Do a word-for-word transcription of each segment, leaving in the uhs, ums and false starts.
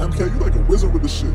M K, you like a wizard with this shit.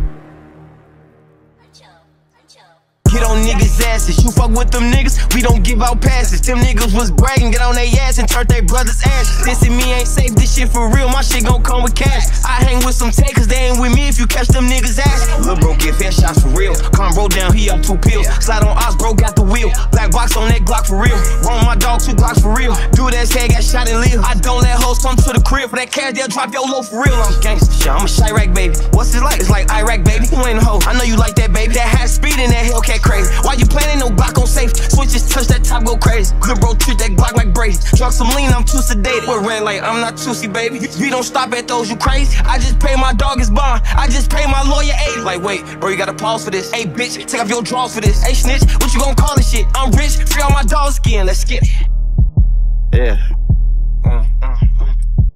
Get on niggas' asses, you fuck with them niggas, we don't give out passes. Them niggas was bragging, get on their ass and turn their brother's ass. This and me ain't safe, this shit for real, my shit gon' come with cash. I hang with some takers, they ain't with me if you catch them niggas' ass. Lil' bro get fair shots for real, come roll down, he up two pills. Slide on Oz, bro got the wheel, black box on that Glock for real. Roll my dog, two Glocks for real. Dude ass head got shot and live. I don't let hoes come to the crib, for that cash they'll drop your low for real. I'm gangsta shit, I'm a Chirac baby. What's it like? It's like Iraq baby, you ain't a hoe, I know you like that baby. That high speed in that Hellcat crazy. Why you playing? Ain't no Glock on safe. Switches touch that top, go crazy. Good bro treat that Glock like Brady. Drug some lean, I'm too sedated. With red light, I'm not Tootsie, baby. We don't stop at those, you crazy? I just pay my dog his bond. I just pay my lawyer eighty. Like wait, bro, you gotta pause for this. Hey bitch, take off your drawers for this. Hey snitch, what you gon' call this shit? I'm rich, free on my dog skin. Let's get it. Yeah. Mm, mm, mm.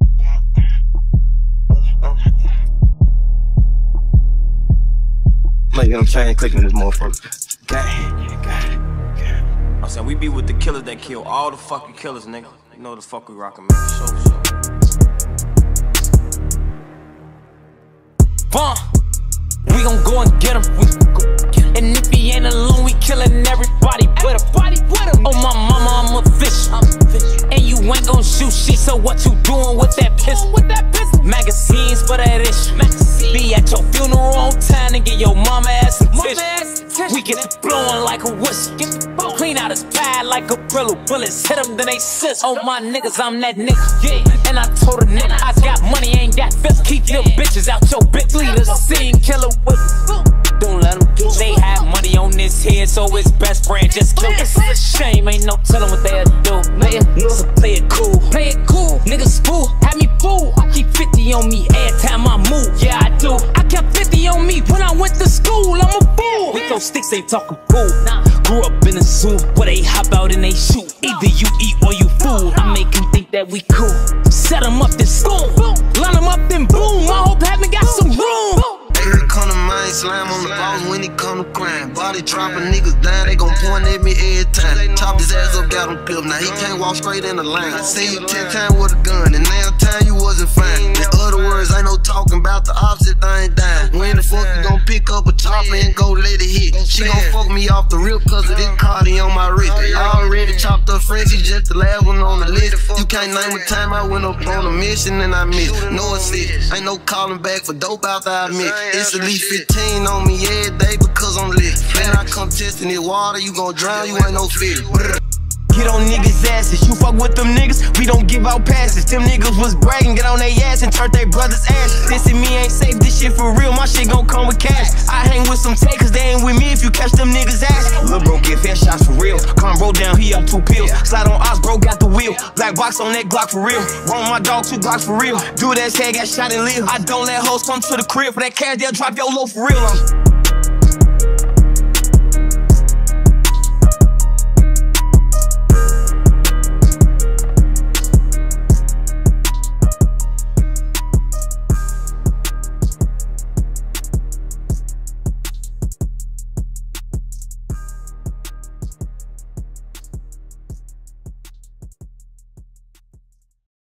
Like, I'm trying to click in this motherfucker. Gang, gang, gang. I'm saying we be with the killers that kill all the fucking killers, nigga. You know the fuck we rockin', man. So, so. Vaughn, we gon' go and get him. We go get him. And if he ain't alone, we killin' everybody with him. Oh my mama, I'm a fish. I'm a fish. And you ain't gon' shoot shit. So what you doing with that pistol? With that pistol? Magazines for that issue. Magazine. Be at your funeral on time and get your mama ass some tissue. We get it blowing like a whistle. Clean out his pad like a Brillo. Bullets hit him, then they sis. Oh my niggas, I'm that nigga. Yeah. And I told a nigga, I got money, ain't got fist. Keep your bitches out your bitch leaders. Scene killer with. Don't let them do. They have money on this head, so his best friend just killed. This is a shame, ain't no telling what they'll do. Play it, so play it cool. Play it cool. Niggas fool, had me fool. I keep fifty on me every time I move. Yeah, I do. I kept fifty on me when I went to school. I'm a fool. With those sticks ain't talking fool. Nah. Grew up in a zoo where they hop out and they shoot. Either you eat or you fool. I make him think that we cool. Set him up, then school. Line him up, then boom. I hope heaven got some room. Here come the mind slam on the boss when he come to crime. Body dropping niggas down, they gon' point at me every time. Chop his ass up, got him clipped. Now he can't walk straight in the line. I seen you ten times with a gun, and now time you wasn't fine. In other words, ain't no talking about the opposite thing down. When the fuck you gon' pick up a chopper and go let it hit? She gon' fuck me off the rip cause of this Cardi on my wrist. I already chopped up Frenchie, just the last one on the list. You can't name a time I went up on a mission and I missed. No assist, ain't no calling back for dope after I admit. It's at least fifteen on me every day because I'm lit. When I come testing this water, you gon' drown, you ain't no fish. Get on niggas' asses, you fuck with them niggas, we don't give out passes. Them niggas was bragging, get on their ass and turn their brother's ass. This and me ain't safe, this shit for real, my shit gon' come with cash. I hang with some takers, they ain't with me if you catch them niggas' ass. Lil' bro get fair shots for real, come roll down, he up two pills. Slide on Oz, bro got the wheel, black box on that Glock for real. Roll my dog, two Glocks for real. Dude ass head got shot and live. I don't let hoes come to the crib, for that cash they'll drop your low for real. I'm